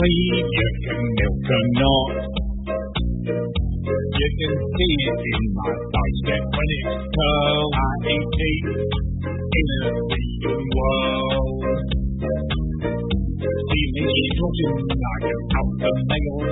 believe you can milk or not. You can see it in my bicep when it's curl. I eat meat in a vegan world. See me strutting like an alpha male.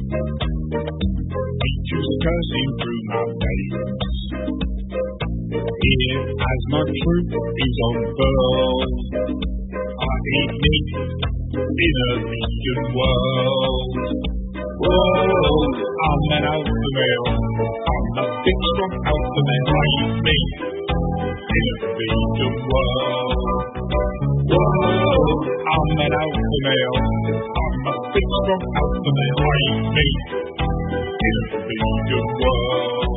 Features coursing through my veins. Here as my truth is unfurled. I eat meat in a vegan world. Whoa, I'm an alpha male. I'm a big strong alpha male. I eat meat in a vegan world. Whoa, I'm an alpha male. I'm a big strong alpha male. I eat meat in a vegan world.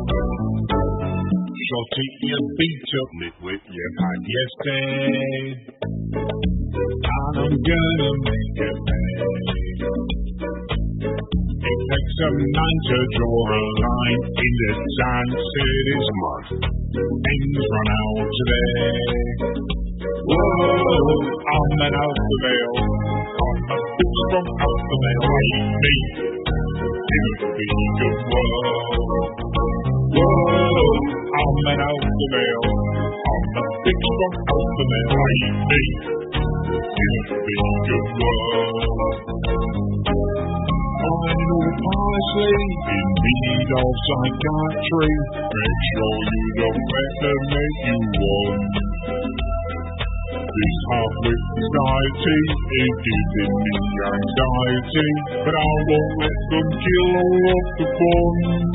Shorty, you beat up nitwit, you had yesterday, and I'm gonna make a bed. It takes a man to draw a line in the sand, city's mud, ends run out today. Whoa, I'm an alpha male, I'm a big strong alpha male, I eat meat in a vegan world. Whoa, I'm an alpha male, I'm a big strong alpha male, I eat meat in a vegan world. Final parsley, in need of psychiatry, make sure you don't let them make you one. This half-wit society is giving me anxiety, but I won't let them kill all of the fun.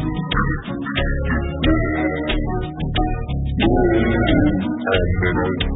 I'm